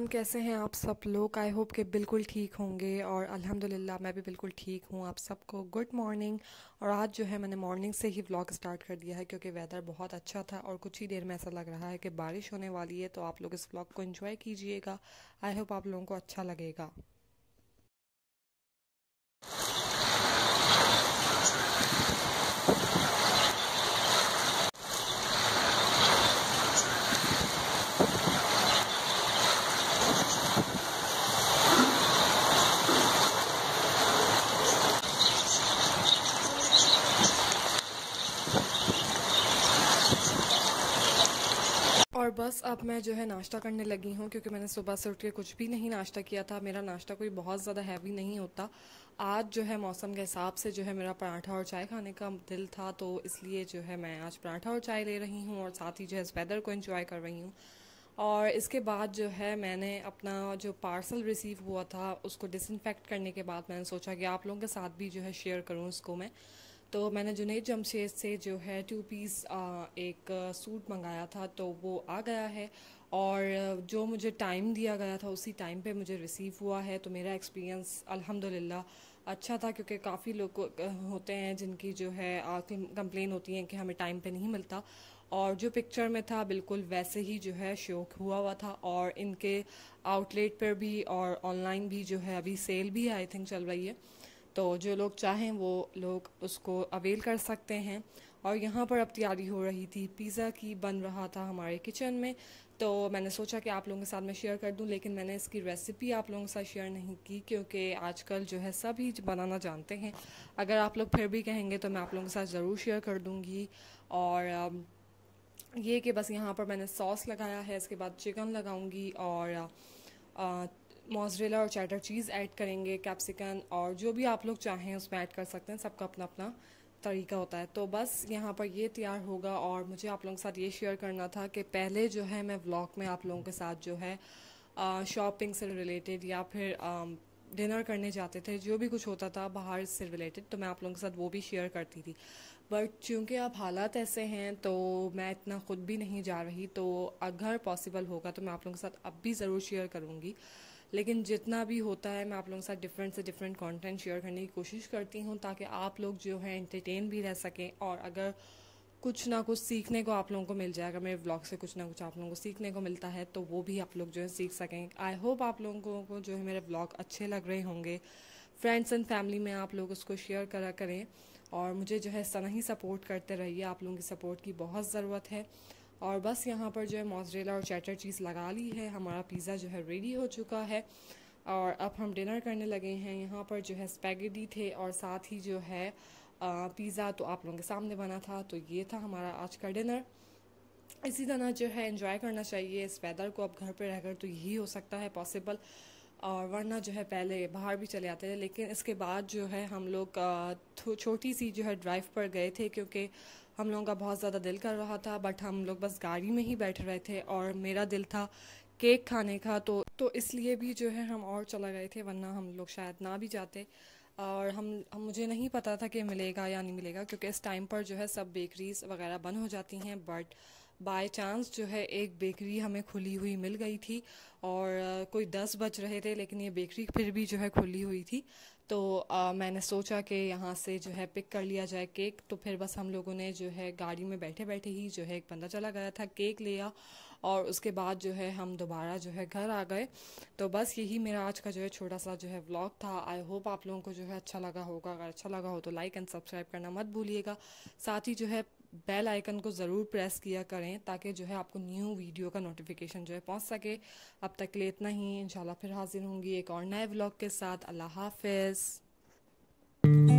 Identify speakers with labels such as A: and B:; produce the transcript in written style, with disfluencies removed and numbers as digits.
A: कैसे हैं आप सब लोग। आई होप कि बिल्कुल ठीक होंगे और अल्हम्दुलिल्लाह मैं भी बिल्कुल ठीक हूँ। आप सबको गुड मॉर्निंग। और आज जो है मैंने मॉर्निंग से ही व्लॉग स्टार्ट कर दिया है क्योंकि वेदर बहुत अच्छा था और कुछ ही देर में ऐसा लग रहा है कि बारिश होने वाली है। तो आप लोग इस व्लॉग को एंजॉय कीजिएगा। आई होप आप लोगों को अच्छा लगेगा। और बस अब मैं जो है नाश्ता करने लगी हूँ क्योंकि मैंने सुबह से उठ के कुछ भी नहीं नाश्ता किया था। मेरा नाश्ता कोई बहुत ज़्यादा हैवी नहीं होता। आज जो है मौसम के हिसाब से जो है मेरा पराठा और चाय खाने का दिल था, तो इसलिए जो है मैं आज पराठा और चाय ले रही हूँ और साथ ही जो है इस वेदर को एंजॉय कर रही हूँ। और इसके बाद जो है मैंने अपना जो पार्सल रिसीव हुआ था उसको डिसइंफेक्ट करने के बाद मैंने सोचा कि आप लोगों के साथ भी जो है शेयर करूँ उसको मैं। तो मैंने जुनैद जमशेद से जो है 2 पीस एक सूट मंगाया था, तो वो आ गया है। और जो मुझे टाइम दिया गया था उसी टाइम पे मुझे रिसीव हुआ है। तो मेरा एक्सपीरियंस अल्हम्दुलिल्लाह अच्छा था क्योंकि काफ़ी लोग होते हैं जिनकी जो है कंप्लेन होती है कि हमें टाइम पे नहीं मिलता। और जो पिक्चर में था बिल्कुल वैसे ही जो है शो हुआ था। और इनके आउटलेट पर भी और ऑनलाइन भी जो है अभी सेल भी आई थिंक चल रही है। तो जो लोग चाहें वो लोग उसको अवेल कर सकते हैं। और यहाँ पर अब तैयारी हो रही थी पिज़्ज़ा की, बन रहा था हमारे किचन में। तो मैंने सोचा कि आप लोगों के साथ मैं शेयर कर दूं, लेकिन मैंने इसकी रेसिपी आप लोगों के साथ शेयर नहीं की क्योंकि आजकल जो है सभी बनाना जानते हैं। अगर आप लोग फिर भी कहेंगे तो मैं आप लोगों के साथ ज़रूर शेयर कर दूँगी। और ये कि बस यहाँ पर मैंने सॉस लगाया है, इसके बाद चिकन लगाऊंगी और मोज़रेला और चेडर चीज़ ऐड करेंगे, कैप्सिकन और जो भी आप लोग चाहें उसमें ऐड कर सकते हैं। सबका अपना अपना तरीका होता है। तो बस यहाँ पर ये तैयार होगा और मुझे आप लोगों के साथ ये शेयर करना था कि पहले जो है मैं व्लॉग में आप लोगों के साथ जो है शॉपिंग से रिलेटेड या फिर डिनर करने जाते थे, जो भी कुछ होता था बाहर से रिलेटेड, तो मैं आप लोगों के साथ वो भी शेयर करती थी। बट चूँकि अब हालात ऐसे हैं तो मैं इतना ख़ुद भी नहीं जा रही। तो अगर पॉसिबल होगा तो मैं आप लोगों के साथ अब भी ज़रूर शेयर करूँगी। लेकिन जितना भी होता है मैं आप लोगों के साथ डिफरेंट से डिफरेंट कंटेंट शेयर करने की कोशिश करती हूँ ताकि आप लोग जो है एंटरटेन भी रह सकें। और अगर कुछ ना कुछ सीखने को आप लोगों को मिल जाएगा, मेरे व्लॉग से कुछ ना कुछ आप लोगों को सीखने को मिलता है, तो वो भी आप लोग जो है सीख सकें। आई होप आप लोगों को जो है मेरे व्लॉग अच्छे लग रहे होंगे। फ्रेंड्स एंड फैमिली में आप लोग उसको शेयर करा करें और मुझे जो है इस तरह ही सपोर्ट करते रहिए। आप लोगों की सपोर्ट की बहुत ज़रूरत है। और बस यहाँ पर जो है मोज़रेला और चेडर चीज़ लगा ली है, हमारा पिज़्ज़ा जो है रेडी हो चुका है। और अब हम डिनर करने लगे हैं। यहाँ पर जो है स्पैगेटी थे और साथ ही जो है पिज़्ज़ा तो आप लोगों के सामने बना था। तो ये था हमारा आज का डिनर। इसी तरह जो है एंजॉय करना चाहिए इस वेदर को। अब घर पे रहकर तो यही हो सकता है पॉसिबल, और वरना जो है पहले बाहर भी चले आते थे। लेकिन इसके बाद जो है हम लोग छोटी सी जो है ड्राइव पर गए थे क्योंकि हम लोगों का बहुत ज़्यादा दिल कर रहा था। बट हम लोग बस गाड़ी में ही बैठ रहे थे और मेरा दिल था केक खाने का, तो इसलिए भी जो है हम और चला गए थे, वरना हम लोग शायद ना भी जाते। और हम मुझे नहीं पता था कि मिलेगा या नहीं मिलेगा क्योंकि इस टाइम पर जो है सब बेकरीज वगैरह बंद हो जाती हैं। बट बाय चांस जो है एक बेकरी हमें खुली हुई मिल गई थी। और कोई 10 बज रहे थे लेकिन ये बेकरी फिर भी जो है खुली हुई थी। तो मैंने सोचा कि यहाँ से जो है पिक कर लिया जाए केक। तो फिर बस हम लोगों ने जो है गाड़ी में बैठे बैठे ही जो है एक बंदा चला गया था, केक लिया और उसके बाद जो है हम दोबारा जो है घर आ गए। तो बस यही मेरा आज का जो है छोटा सा जो है व्लॉग था। आई होप आप लोगों को जो है अच्छा लगा होगा। अगर अच्छा लगा हो तो लाइक एंड सब्सक्राइब करना मत भूलिएगा। साथ ही जो है बेल आइकन को ज़रूर प्रेस किया करें ताकि जो है आपको न्यू वीडियो का नोटिफिकेशन जो है पहुंच सके। अब तक के लिए इतना ही। इंशाल्लाह फिर हाजिर होंगी एक और नए व्लॉग के साथ। अल्लाह हाफिज़।